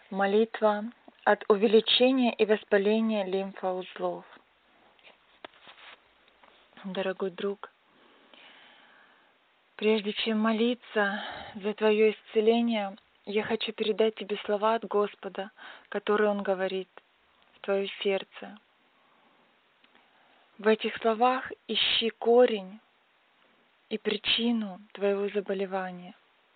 Молитва от увеличения и воспаления лимфоузлов. Дорогой друг, прежде чем молиться за твое исцеление, я хочу передать тебе слова от Господа, которые Он говорит в твое сердце. В этих словах ищи корень и причину твоего заболевания.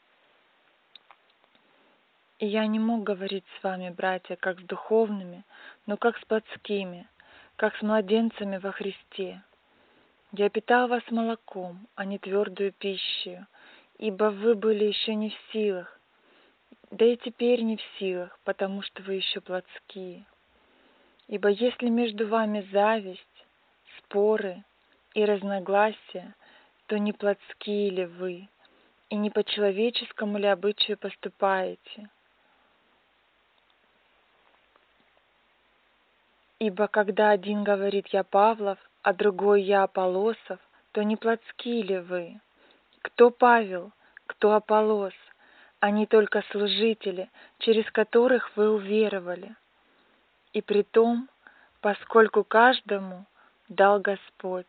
И я не мог говорить с вами, братья, как с духовными, но как с плотскими, как с младенцами во Христе. Я питал вас молоком, а не твердую пищу, ибо вы были еще не в силах, да и теперь не в силах, потому что вы еще плотские. Ибо если между вами зависть, споры и разногласия, то не плотские ли вы, и не по человеческому ли обычаю поступаете? Ибо когда один говорит «я Павлов», а другой «я Аполлосов», то не плотские ли вы? Кто Павел, кто Аполлос? Они только служители, через которых вы уверовали. И притом, поскольку каждому дал Господь.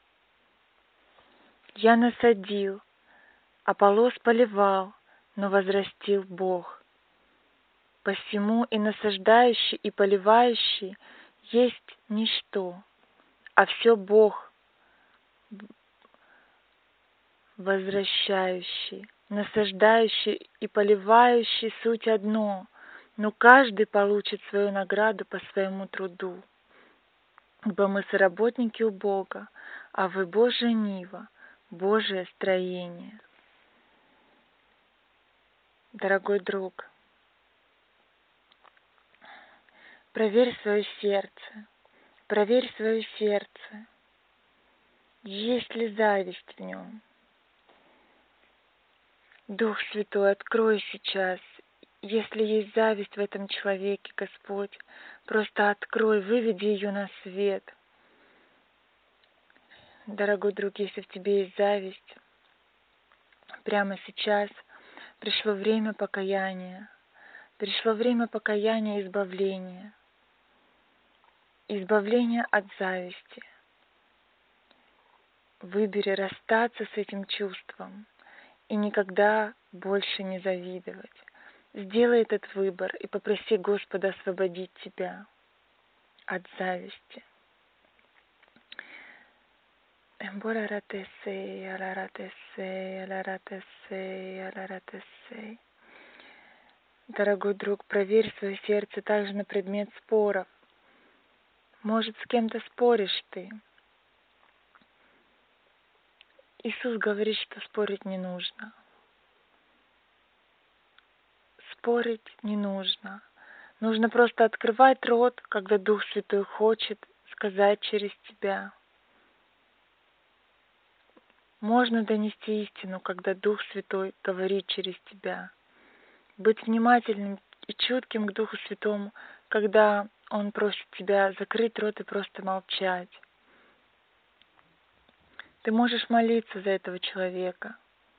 Я насадил, Аполлос поливал, но возрастил Бог. Посему и насаждающий, и поливающий есть ничто, а все Бог, возвращающий, насаждающий и поливающий суть одно, но каждый получит свою награду по своему труду. Ибо мы соработники у Бога, а вы Божья нива, Божие строение. Дорогой друг, проверь свое сердце, проверь свое сердце, есть ли зависть в нем. Дух Святой, открой сейчас, если есть зависть в этом человеке, Господь, просто открой, выведи ее на свет. Дорогой друг, если в тебе есть зависть, прямо сейчас пришло время покаяния, пришло время покаяния и избавления. Избавление от зависти. Выбери расстаться с этим чувством и никогда больше не завидовать. Сделай этот выбор и попроси Господа освободить тебя от зависти. Дорогой друг, проверь свое сердце также на предмет споров. Может, с кем-то споришь ты. Иисус говорит, что спорить не нужно. Спорить не нужно. Нужно просто открывать рот, когда Дух Святой хочет сказать через тебя. Можно донести истину, когда Дух Святой говорит через тебя. Быть внимательным и чутким к Духу Святому, когда Он просит тебя закрыть рот и просто молчать. Ты можешь молиться за этого человека,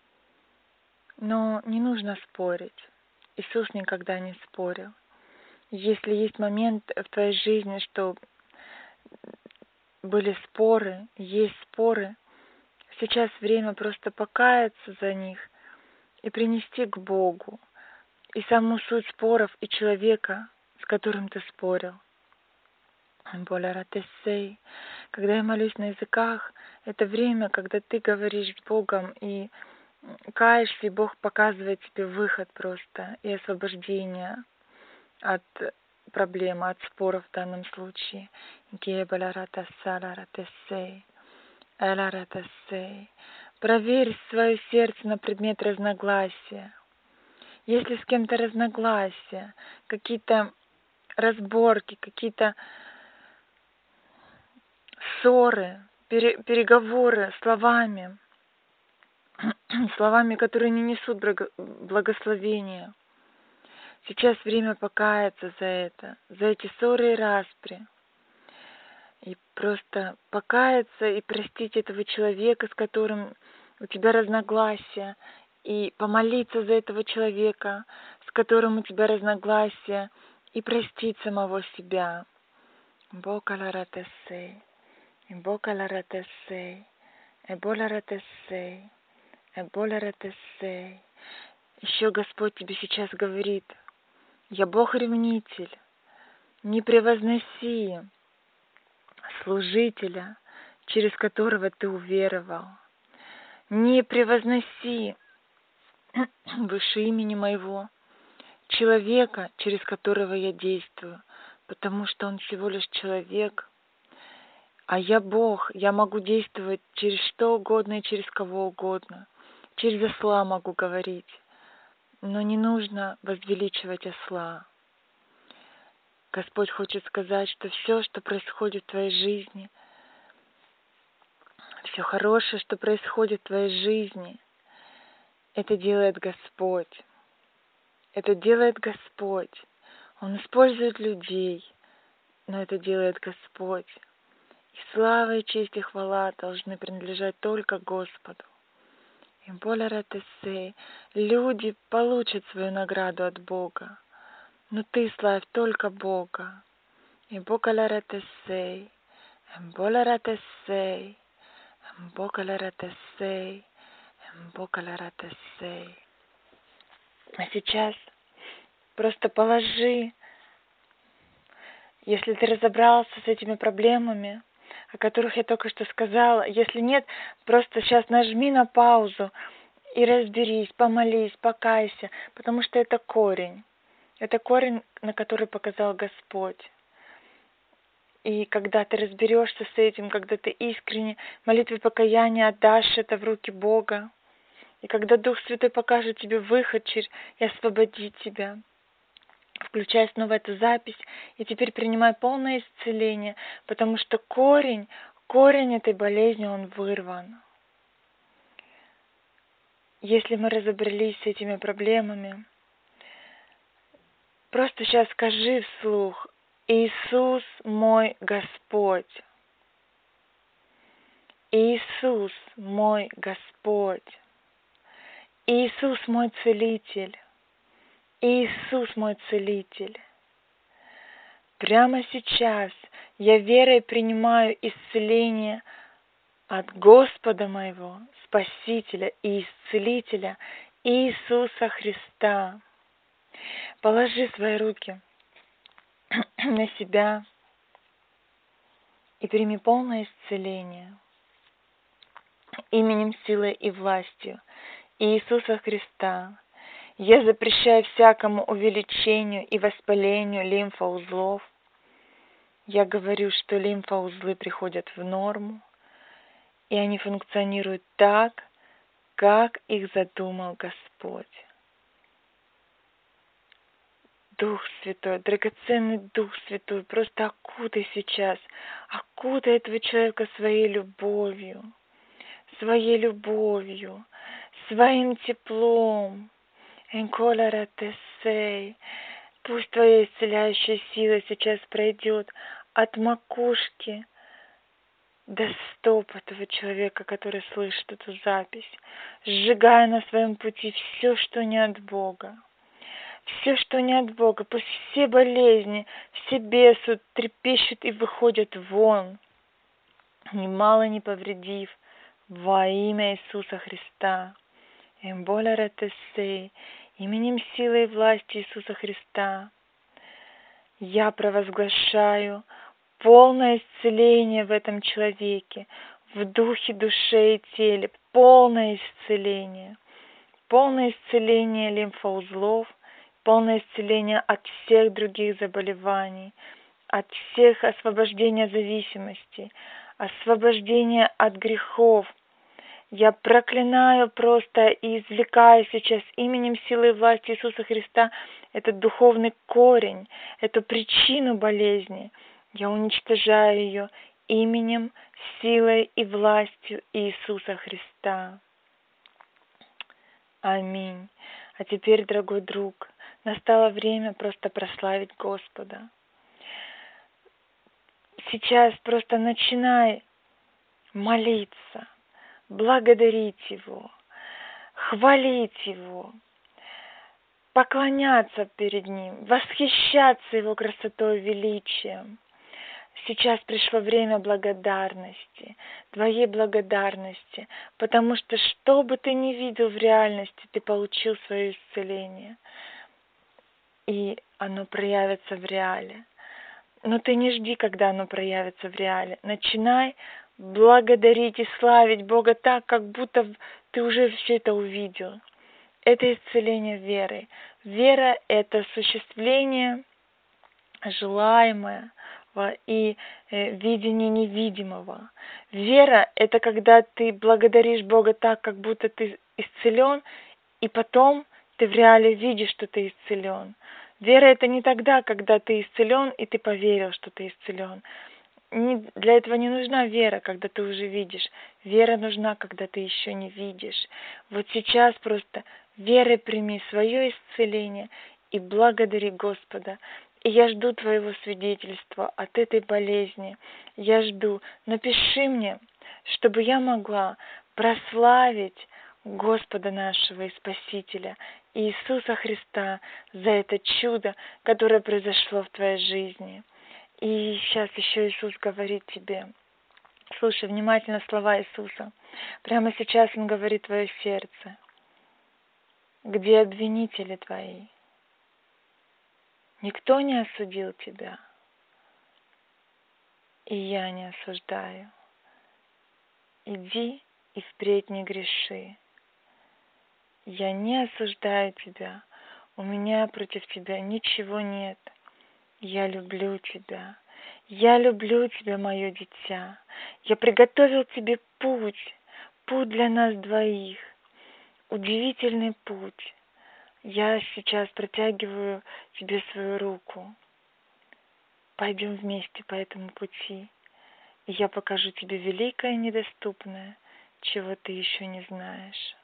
но не нужно спорить. Иисус никогда не спорил. Если есть момент в твоей жизни, что были споры, есть споры, сейчас время просто покаяться за них и принести к Богу и саму суть споров и человека, с которым ты спорил. Когда я молюсь на языках, это время, когда ты говоришь с Богом и каешься, и Бог показывает тебе выход просто и освобождение от проблемы, от споров в данном случае. Проверь свое сердце на предмет разногласия. Если с кем-то разногласия, какие-то разборки, какие-то ссоры, переговоры словами, которые не несут благословения. Сейчас время покаяться за эти ссоры и распри. И просто покаяться и простить этого человека, с которым у тебя разногласия, и помолиться за этого человека, с которым у тебя разногласия, и простить самого себя. Бокаларатесей, бокаларатесей, эболаратесей, эболаратесей. Еще Господь тебе сейчас говорит: я Бог-ревнитель, не превозноси служителя, через которого ты уверовал. Не превозноси выше имени моего человека, через которого я действую, потому что он всего лишь человек, а я Бог, я могу действовать через что угодно и через кого угодно. Через осла могу говорить, но не нужно возвеличивать осла. Господь хочет сказать, что все, что происходит в твоей жизни, все хорошее, что происходит в твоей жизни, это делает Господь. Это делает Господь. Он использует людей, но это делает Господь. И слава, и честь, и хвала должны принадлежать только Господу. И более ратесей, люди получат свою награду от Бога, но ты славь только Бога. И более ратесей, более ратесей, более ратесей, более ратесей. А сейчас просто положи, если ты разобрался с этими проблемами, о которых я только что сказала. Если нет, просто сейчас нажми на паузу и разберись, помолись, покайся, потому что это корень. Это корень, на который показал Господь. И когда ты разберешься с этим, когда ты искренне молитвой покаяния отдашь это в руки Бога, и когда Дух Святой покажет тебе выход и освободит тебя, включай снова эту запись, и теперь принимай полное исцеление, потому что корень этой болезни, он вырван. Если мы разобрались с этими проблемами, просто сейчас скажи вслух: Иисус мой Господь. Иисус мой Господь. Иисус мой Целитель. Иисус мой Целитель. Прямо сейчас я верой принимаю исцеление от Господа моего, Спасителя и Исцелителя Иисуса Христа. Положи свои руки на себя и прими полное исцеление именем, силой и властью Иисуса Христа. Я запрещаю всякому увеличению и воспалению лимфоузлов. Я говорю, что лимфоузлы приходят в норму, и они функционируют так, как их задумал Господь. Дух Святой, драгоценный Дух Святой, просто окутай сейчас, окутай этого человека своей любовью, своим теплом. Пусть твоя исцеляющая сила сейчас пройдет от макушки до стоп этого человека, который слышит эту запись, сжигая на своем пути все, что не от Бога. Все, что не от Бога, пусть все болезни, все бесы трепещут и выходят вон, немало не повредив, во имя Иисуса Христа. Именем силы и власти Иисуса Христа я провозглашаю полное исцеление в этом человеке, в духе, душе и теле, полное исцеление лимфоузлов, полное исцеление от всех других заболеваний, от всех освобождения зависимости, освобождения от грехов. Я проклинаю просто и извлекаю сейчас именем силы и власти Иисуса Христа этот духовный корень, эту причину болезни. Я уничтожаю ее именем, силой и властью Иисуса Христа. Аминь. А теперь, дорогой друг, настало время просто прославить Господа. Сейчас просто начинай молиться, благодарить Его, хвалить Его, поклоняться перед Ним, восхищаться Его красотой и величием. Сейчас пришло время благодарности, твоей благодарности, потому что бы ты ни видел в реальности, ты получил свое исцеление, и оно проявится в реале. Но ты не жди, когда оно проявится в реале. Начинай благодарить и славить Бога так, как будто ты уже все это увидел. Это исцеление верой. Вера – это осуществление желаемого и видение невидимого. Вера – это когда ты благодаришь Бога так, как будто ты исцелен, и потом ты в реале видишь, что ты исцелен. Вера – это не тогда, когда ты исцелен, и ты поверил, что ты исцелен. Для этого не нужна вера, когда ты уже видишь. Вера нужна, когда ты еще не видишь. Вот сейчас просто верой прими свое исцеление и благодари Господа. И я жду твоего свидетельства от этой болезни. Я жду. Напиши мне, чтобы я могла прославить Господа нашего и Спасителя, Иисуса Христа, за это чудо, которое произошло в твоей жизни. И сейчас еще Иисус говорит тебе. Слушай внимательно слова Иисуса. Прямо сейчас Он говорит в твое сердце. Где обвинители твои? Никто не осудил тебя, и я не осуждаю. Иди и впредь не греши. Я не осуждаю тебя, у меня против тебя ничего нет. Я люблю тебя. Я люблю тебя, мое дитя. Я приготовил тебе путь для нас двоих. Удивительный путь. Я сейчас протягиваю тебе свою руку. Пойдем вместе по этому пути. И я покажу тебе великое и недоступное, чего ты еще не знаешь.